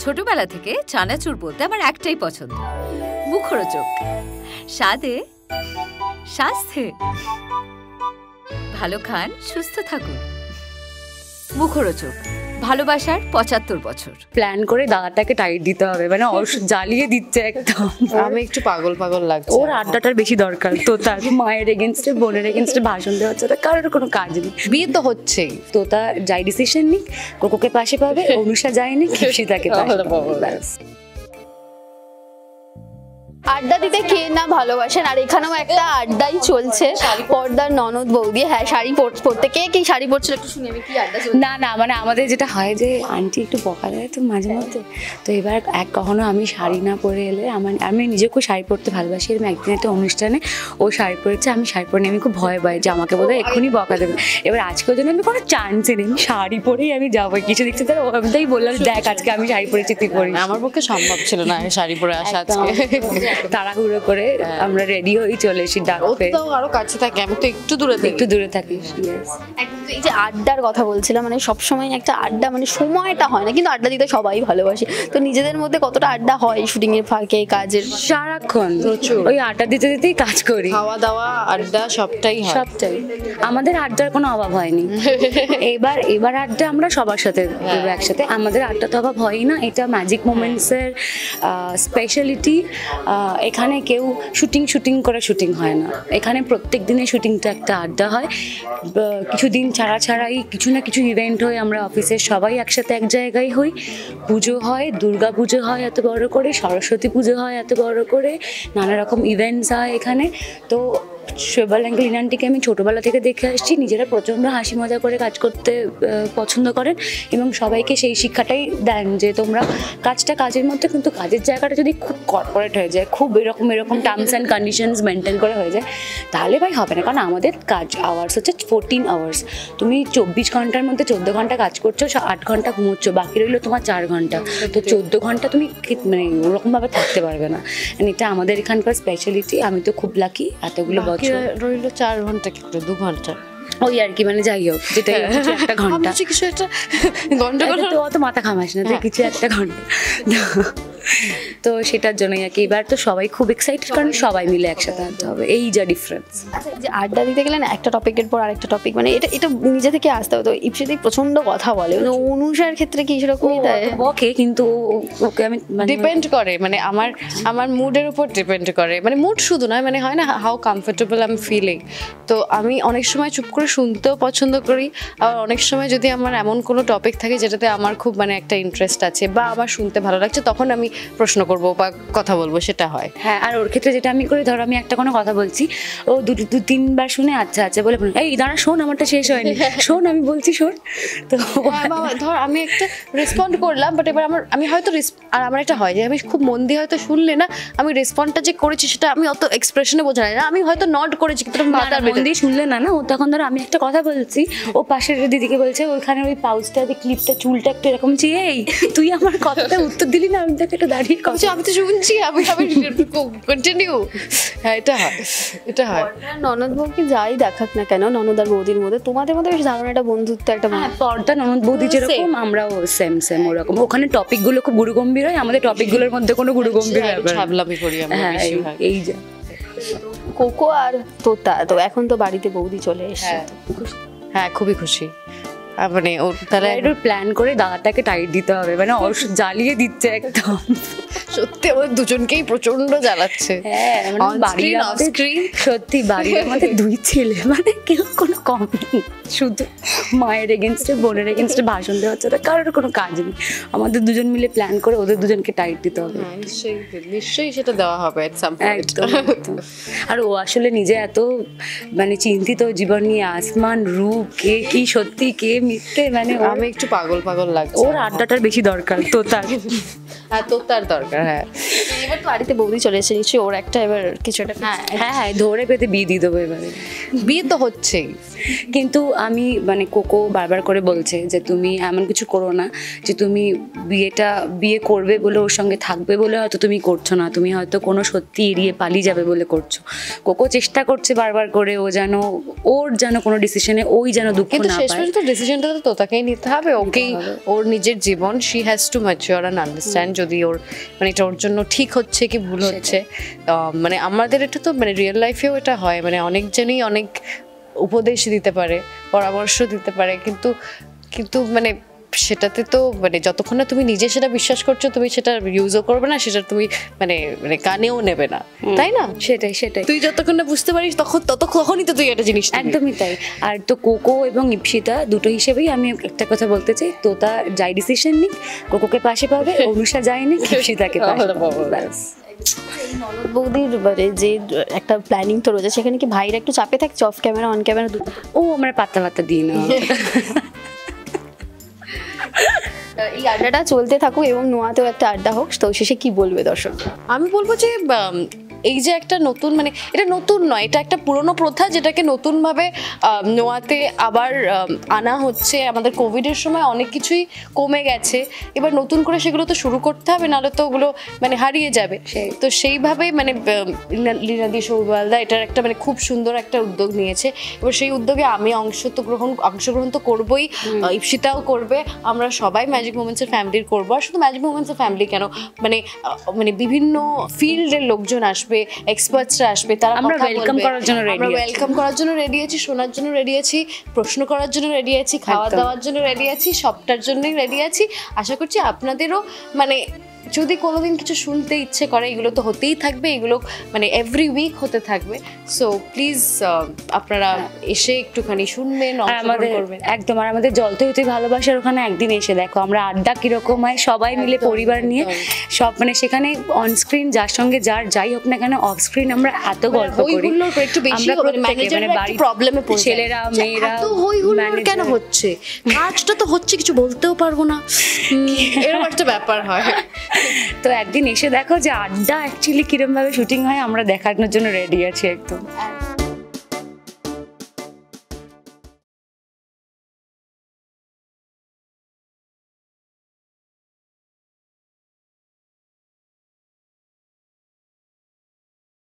ছোটবেলা থেকে চানাচুর বলতে আমার একটাই পছন্দ, মুখরোচক, স্বাদে স্বাস্থ্যে। ভালো খান, সুস্থ থাকুন। মুখরোচক, ভালোবাসার ৭৫ বছর। প্ল্যান করে দাদাটাকে টাইট দিতে হবে, মানে জ্বালিয়ে দিচ্ছে একদম। আমি একটু পাগল পাগল লাগছে। ওর আড্ডাটার বেশি দরকার তো, তার মায়ের এগেনস্টে বোনের এগেনস্টে ভাষণ দেওয়া হচ্ছে, কারোর কোনো কাজ নেই। বিয়ে তো হচ্ছেই, তো তা যাই ডিসিশন নিক, কোকোকে পাশে পাবে, অনুষা যায়নি, ইপসিতাকে পাশে পাবে। আড্ডা দিতে কে না ভালোবাসেন, আর এখানেও একটা আড্ডাই চলছে। পর্দার ননদ বৌদি, হ্যাঁ শাড়ি পরতে, কে কি শাড়ি পরছিল একটু শুনি আমি। কি আড্ডা চলছে? না না, মানে আমাদের যেটা হয় যে আন্টি একটু বকা দেয় তো মাঝে মধ্যে, তো এবার কখনো আমি শাড়ি না পরে এলে আমি নিজেকেও শাড়ি পরতে ভালোবাসি। এরকম একদিন একটা অনুষ্ঠানে ও শাড়ি পরেছে, আমি শাড়ি পরে আমি খুব ভয় পাই যে আমাকে বোধহয় এক্ষুনি বকা দেবে। এবার আজকের জন্য আমি কোনো চান্সই নেই, আমি শাড়ি পরেই আমি যাবো। কিছু দেখছি তার ওটাই বললাম, দেখ আজকে আমি শাড়ি পরেছি, তুই পরিস। আমার পক্ষে সম্ভব ছিল না শাড়ি পরে আসা আজকে। তাড়াহুড়ো করে আমরা রেডি হয়ে চলে এসি ডাকতে। আরো কাছে থাকে, আমি তো একটু দূরে থাকি। এই যে আড্ডার কথা বলছিলাম, মানে সবসময় একটা আড্ডা, মানে সময়টা হয় না, কিন্তু আড্ডা দিতে সবাই ভালোবাসে। তো নিজেদের মধ্যে কতটা আড্ডা হয় শুটিং এর ফাঁকে, কাজের? সারাক্ষণ ওই আড্ডা দিতে দিতেই কাজ করি, খাওয়া দাওয়া আড্ডা সবটাই। আমাদের আড্ডার কোনো অভাব হয়নি। এবার আড্ডা আমরা সবার সাথে একসাথে, আমাদের আড্ডা তো অভাব হয়ই না। এটা ম্যাজিক মোমেন্টস এর স্পেশালিটি। এখানে কেউ শুটিং করে শুটিং হয় না, এখানে প্রত্যেক দিনের শুটিংটা একটা আড্ডা হয়। কিছুদিন ছাড়াই কিছু না কিছু ইভেন্ট হয়, আমরা অফিসের সবাই একসাথে এক জায়গায় হই। পুজো হয়, দুর্গা পুজো হয় এত বড় করে, সরস্বতী পুজো হয় এত বড় করে, নানা রকম ইভেন্টস হয় এখানে। তো শৈবাল অ্যাঙ্কেল ইনানটিকে আমি ছোটোবেলা থেকে দেখে আসছি, নিজেরা প্রচণ্ড হাসি মজা করে কাজ করতে পছন্দ করেন এবং সবাইকে সেই শিক্ষাটাই দেন যে তোমরা কাজটা কাজের মধ্যে, কিন্তু কাজের জায়গাটা যদি খুব কর্পোরেট হয়ে যায়, খুব এরকম টার্মস অ্যান্ড কন্ডিশনস মেনটেন করে হয়ে যায়, তাহলে ভাই হবে না। কারণ আমাদের কাজ আওয়ার্স হচ্ছে 14 আওয়ার্স। তুমি 24 ঘন্টার মধ্যে 14 ঘন্টা কাজ করছো, 8 ঘন্টা ঘুমোচ্ছ, বাকি রইলো তোমার 4 ঘন্টা। তো 14 ঘন্টা তুমি মানে ওরকমভাবে থাকতে পারবে না। এটা আমাদের এখানকার স্পেশালিটি। আমি তো খুব লাকি, এতগুলো রইলো 4 ঘন্টা, কি করে 2 ঘন্টা ওই আর কি, মানে যাই হোক, যেটাই একটা ঘন্টা, কিছু একটা ঘন্টা তো অত মাথা ঘামাস না, তো কিছু একটা ঘন্টা। তো সেটার জন্যই আর কি এবার তো সবাই খুব এক্সাইটেড, কারণ সবাই মিলে একসাথে আনতে হবে, এই যা ডিফারেন্স। যে আড্ডা দিতে গেলে না একটা টপিকের পর আরেকটা টপিক, মানে এটা নিজে থেকে আসতে হবে। তো ইপসিতা প্রচন্ড কথা বলে, মানে অনুষার ক্ষেত্রে কি সেরকমই দেয় ওকে, কিন্তু ওকে আমি ডিপেন্ড করে, মানে আমার মুডের উপর ডিপেন্ড করে। মানে মুড শুধু নয়, মানে হয় না how comfortable I am feeling. তো আমি অনেক সময় চুপ করে শুনতেও পছন্দ করি, আবার অনেক সময় যদি আমার এমন কোনো টপিক থাকে যেটাতে আমার খুব মানে একটা ইন্টারেস্ট আছে বা আমার শুনতে ভালো লাগছে, তখন আমি প্রশ্ন করবো বা কথা বলবো, সেটা হয়। হ্যাঁ, আর ওর ক্ষেত্রে যেটা আমি করি, ধরো আমি একটা কোনো কথা বলছি, ও 2-3 শুনে আচ্ছা আচ্ছা বলে, এই দাঁড়া শোন, আমারটা শেষ হয়নি, শোন আমি বলছি শোন। তো ধর আমি একটা রেসপন্ড করলাম, বাট এবার আমি হয়তো আর আমার একটা হয় যে আমি খুব মন দিয়ে হয়তো শুনলে না, আমি রেসপন্ডটা যে করেছি সেটা আমি অত এক্সপ্রেশনে বোঝা যায় না, আমি হয়তো নট করেছি কিন্তু মাথার মন দিয়ে শুনলে না, ও তখন ধরো আমি একটা কথা বলছি, ও পাশের দিদিকে বলছে ওইখানে ওই পাউচটা, ক্লিপটা, চুলটা একটু এরকম চেয়ে, এই তুই আমার কথাটা উত্তর দিলি না, আমি তোকে একটু দাঁড়িয়ে কথা, আমি তো শুনছি, আমি কন্টিনিউ। হ্যাঁ, এটা হয়। ননদ বউকে যাই দেখাক না কেন, ননদ আর বৌদির মধ্যে তোমাদের মধ্যে বেশ দারুণ একটা বন্ধুত্ব, একটা পর্দা ননদ বৌদি যেরকম, আমরাও সেম ওরকম। ওখানে টপিকগুলো খুব গুরুগম্ভীর হয়, আমাদের টপিকগুলোর মধ্যে কোনো গুরুগম্ভীর ছাবলামি করি আমরা। এই যে কোকো আর তোতা, তো এখন তো বাড়িতে বৌদি চলে এসেছে। হ্যাঁ, খুবই খুশি। মানে ওর তাহলে একটু প্ল্যান করে দাদাটাকে টাইট দিতে হবে, মানে জ্বালিয়ে দিচ্ছে একদম। সত্যি ওদের দুজনকেই প্রচন্ড জ্বালাচ্ছে। হ্যাঁ, সত্যি বাড়ির মধ্যে 2 ছেলে, মানে কেউ কোনো কম নেই, শুধু মায়ের এগেনস্টে বোনের এগেনস্টে ভাষণ দেওয়া হচ্ছে, কারোর কোনো কাজ নেই। আমাদের দুজন মিলে প্ল্যান করে ওদের দুজনকে টাইট দিতে হবে। নিশ্চয়ই সেটা দেওয়া হবে একদম। আর ও আসলে নিজে এত মানে চিন্তিত জীবন নিয়ে, আসমান রূপ, কে কি সত্যি কে মিথ্যে, মানে আমি একটু পাগল লাগছে। ওর আড্ডাটার বেশি দরকার তো, তার দরকার। হ্যাঁ, এবার তো বাড়িতে বৌদি চলে এসেছে, নিশ্চয়ই ওর একটা এবার কিছু একটা। হ্যাঁ ধরে পেতে বিয়ে দিয়ে দেবো এবারে। বিয়ে তো হচ্ছেই, কিন্তু আমি মানে কোকো বারবার করে বলছে যে তুমি এমন কিছু করো না যে তুমি বিয়ে করবে বলে ওর সঙ্গে থাকবে বলে হয়তো তুমি করছো না, তুমি হয়তো কোনো সত্যি এড়িয়ে পালিয়ে যাবে বলে করছো। কোকো চেষ্টা করছে বারবার করে ওর যেন কোনো ডিসিশনে ওই যেন দুঃখ কিন্তু না শেষ পায়। পর্যন্ত ডিসিশনটা তো তাকেই নিতে হবে, ওকেই, ওর নিজের জীবন, she has to mature and understand যদি ওর মানে এটা ওর জন্য ঠিক হচ্ছে কি ভুল হচ্ছে। মানে আমাদের এটা তো মানে রিয়েল লাইফেও এটা হয়, মানে অনেকজনই অনেক উপদেশ দিতে পারে, পরামর্শ দিতে পারে, কিন্তু কিন্তু মানে সেটাতে তো মানে যতক্ষণ না তুমি নিজে সেটা বিশ্বাস করছো তুমি সেটা ইউজও করবে না, সেটা তুমি মানে মানে কানেও নেবে না, তাই না? সেটাই তুই যতক্ষণ না বুঝতে পারিস তখনই তো তুই একটা জিনিস নিবি। একদমই তাই। আর তো কোকো এবং ইপসিতা দুটো হিসেবেই আমি একটা কথা বলতে চাই, তোতা যাই ডিসিশন নিক কোকোকে পাশে পাবে, অনুষা যায়নি ইপসিতাকে পাশে পাবে, ব্যাস। ননদ বৌদির মানে যে একটা প্ল্যানিং তো রয়েছে, সেখানে কি ভাইরা একটু চাপে থাকছে অফ ক্যামেরা অন ক্যামেরা দুটো? ও আমরা পাত্তা দিই না। এই আড্ডাটা চলতে থাকুক এবং নোয়াতেও একটা আড্ডা হোক, তো শেষে কি বলবে দর্শক? আমি বলবো যে এই যে একটা নতুন মানে এটা নতুন নয়, এটা একটা পুরনো প্রথা যেটাকে নতুনভাবে নোয়াতে আবার আনা হচ্ছে। আমাদের কোভিডের সময় অনেক কিছুই কমে গেছে, এবার নতুন করে সেগুলো তো শুরু করতে হবে, নাহলে তো ওগুলো মানে হারিয়ে যাবে। তো সেইভাবে মানে লীনাদি সৌবালদা এটার একটা মানে খুব সুন্দর একটা উদ্যোগ নিয়েছে। এবার সেই উদ্যোগে আমি অংশগ্রহণ তো করবোই, ইপসিতাও করবে, আমরা সবাই ম্যাজিক মোমেন্টসের ফ্যামিলির করবো। আর শুধু ম্যাজিক মোমেন্টসের ফ্যামিলি কেন, মানে মানে বিভিন্ন ফিল্ডের লোকজন আসবে, এক্সপার্টসরা আসবে, তারা আমরা ওয়েলকাম করার জন্য রেডি, আমরা ওয়েলকাম করার জন্য রেডি আছি, শোনার জন্য রেডি আছি, প্রশ্ন করার জন্য রেডি আছি, খাওয়া দাওয়ার জন্য রেডি আছি, সবটার জন্যই রেডি আছি। আশা করছি আপনাদেরও মানে যদি কোনোদিন কিছু শুনতে ইচ্ছে করে, এগুলো তো হতেই থাকবে, এগুলো মানে এভরি উইক হতে থাকবে। সো প্লিজ আপনারা এসে একটুখানি শুনবেন, অংশগ্রহণ করবেন। একদম। আর আমাদের জলতে হতে ভালোবাসার ওখানে একদিন এসে দেখো আমরা আড্ডা কিরকম হয়, সবাই মিলে পরিবার নিয়ে সব মানে সেখানে অন স্ক্রিন যার সঙ্গে যাই হোক না কেন, অফ স্ক্রিন আমরা এত গল্প করি, একটু বেশি মানে বাড়ির প্রবলেমে পড়ে ছেলেরা মেয়েরা এত হই হুল্লোড় কেন হচ্ছে, কাজটা তো হচ্ছে কিছু বলতেও পারবো না, এরকম একটা ব্যাপার হয়। তো একদিন এসে দেখো যে আড্ডা অ্যাকচুয়ালি কিরম ভাবে শুটিং হয়, আমরা দেখানোর জন্য রেডি আছি একদম।